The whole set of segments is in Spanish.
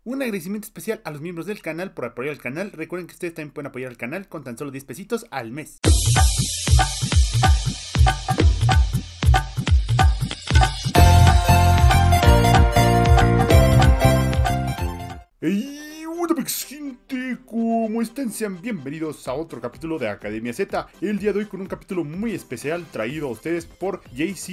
Un agradecimiento especial a los miembros del canal por apoyar el canal. Recuerden que ustedes también pueden apoyar al canal con tan solo 10 pesitos al mes. ¡Ey! ¡Hola, gente! ¿Cómo están? Sean bienvenidos a otro capítulo de Academia Z. El día de hoy con un capítulo muy especial traído a ustedes por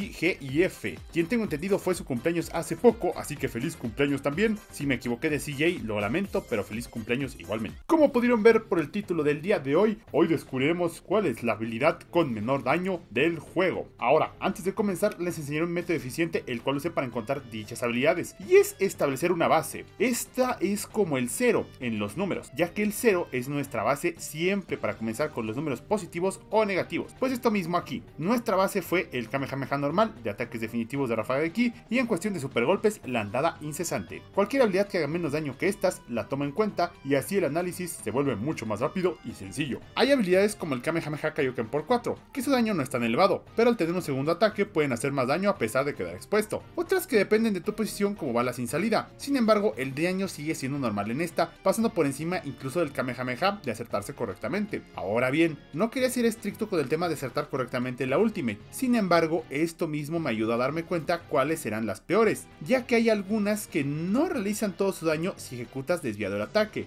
JCGIF, quien tengo entendido fue su cumpleaños hace poco, así que feliz cumpleaños también. Si me equivoqué de CJ, lo lamento, pero feliz cumpleaños igualmente. Como pudieron ver por el título del día de hoy descubriremos cuál es la habilidad con menor daño del juego. Ahora, antes de comenzar, les enseñaré un método eficiente el cual usé para encontrar dichas habilidades, y es establecer una base. Esta es como el 0 en los números, ya que el 0 es nuestra base siempre para comenzar con los números positivos o negativos. Pues esto mismo aquí, nuestra base fue el Kamehameha normal de ataques definitivos de ráfaga de ki, y en cuestión de super golpes la andada incesante. Cualquier habilidad que haga menos daño que estas la toma en cuenta, y así el análisis se vuelve mucho más rápido y sencillo. Hay habilidades como el Kamehameha Kaioken por 4, que su daño no es tan elevado, pero al tener un segundo ataque pueden hacer más daño a pesar de quedar expuesto. Otras que dependen de tu posición como balas sin salida. Sin embargo, el daño sigue siendo normal en esta, pasando por encima incluso del Kamehameha de acertarse correctamente. Ahora bien, no quería ser estricto con el tema de acertar correctamente la Ultimate, sin embargo esto mismo me ayudó a darme cuenta cuáles serán las peores, ya que hay algunas que no realizan todo su daño si ejecutas desviado el ataque,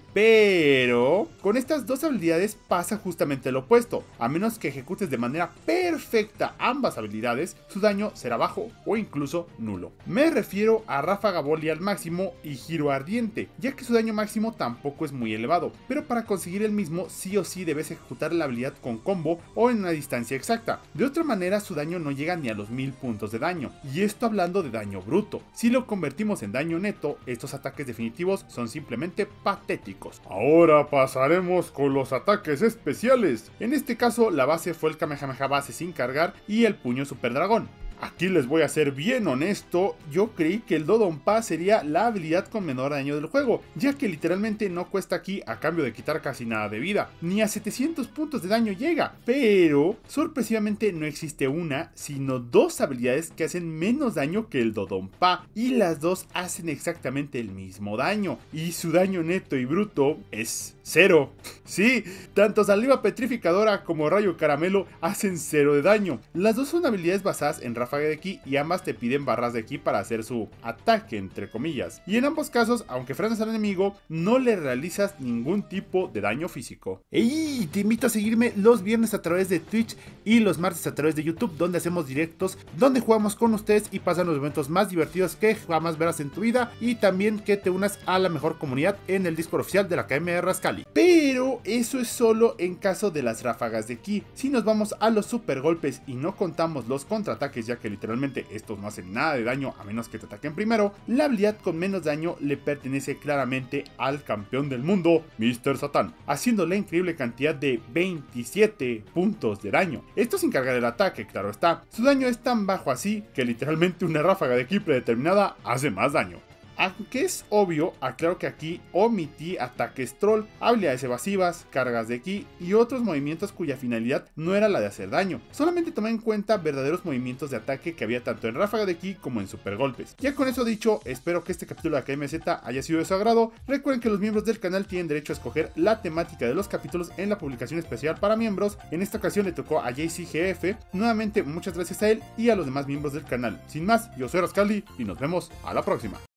pero con estas dos habilidades pasa justamente lo opuesto. A menos que ejecutes de manera perfecta ambas habilidades, su daño será bajo o incluso nulo. Me refiero a Ráfaga Volley al máximo y Giro Ardiente, ya que su daño máximo tampoco es muy elevado, pero para conseguir el mismo sí o sí debes ejecutar la habilidad con combo o en una distancia exacta. De otra manera su daño no llega ni a los 1000 puntos de daño, y esto hablando de daño bruto. Si lo convertimos en daño neto, estos ataques definitivos son simplemente patéticos. Ahora pasaremos con los ataques especiales. En este caso la base fue el Kamehameha base sin cargar y el puño super dragón. Aquí les voy a ser bien honesto, yo creí que el Dodonpa sería la habilidad con menor daño del juego, ya que literalmente no cuesta aquí a cambio de quitar casi nada de vida, ni a 700 puntos de daño llega, pero sorpresivamente no existe una, sino dos habilidades que hacen menos daño que el Dodonpa, y las dos hacen exactamente el mismo daño, y su daño neto y bruto es 0. Sí, tanto Saliva Petrificadora como Rayo Caramelo hacen 0 de daño. Las dos son habilidades basadas en ráfaga de ki y ambas te piden barras de ki para hacer su ataque, entre comillas. Y en ambos casos, aunque frenas al enemigo, no le realizas ningún tipo de daño físico. ¡Ey! Te invito a seguirme los viernes a través de Twitch y los martes a través de YouTube, donde hacemos directos, donde jugamos con ustedes y pasan los momentos más divertidos que jamás verás en tu vida, y también que te unas a la mejor comunidad en el Discord oficial de la Academia de Rascali. Pero eso es solo en caso de las ráfagas de ki. Si nos vamos a los super golpes y no contamos los contraataques, ya que literalmente estos no hacen nada de daño a menos que te ataquen primero, la habilidad con menos daño le pertenece claramente al campeón del mundo, Mr. Satan, haciendo la increíble cantidad de 27 puntos de daño. Esto sin cargar el ataque, claro está. Su daño es tan bajo así que literalmente una ráfaga de ki predeterminada hace más daño. Aunque es obvio, aclaro que aquí omití ataques troll, habilidades evasivas, cargas de ki y otros movimientos cuya finalidad no era la de hacer daño. Solamente tomé en cuenta verdaderos movimientos de ataque que había tanto en ráfaga de ki como en super golpes. Ya con eso dicho, espero que este capítulo de Academia Z haya sido de su agrado. Recuerden que los miembros del canal tienen derecho a escoger la temática de los capítulos en la publicación especial para miembros. En esta ocasión le tocó a JCGF. Nuevamente muchas gracias a él y a los demás miembros del canal. Sin más, yo soy Rascali y nos vemos a la próxima.